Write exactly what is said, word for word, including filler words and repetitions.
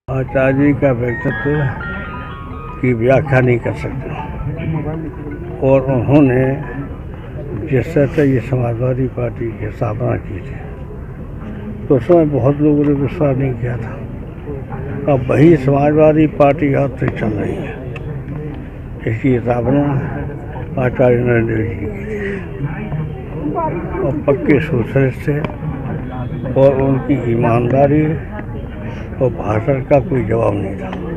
आचार्य जी का व्यक्तित्व की व्याख्या नहीं कर सकते और उन्होंने जिस तरह से ये समाजवादी पार्टी की स्थापना की थी तो उसमें बहुत लोगों ने विश्वास नहीं किया था। अब वही समाजवादी पार्टी आज तक चल रही है। इसकी स्थापना आचार्य नरेंद्र जी की और पक्के सोशलिस्ट थे और उनकी ईमानदारी और भाषण का कोई जवाब नहीं था।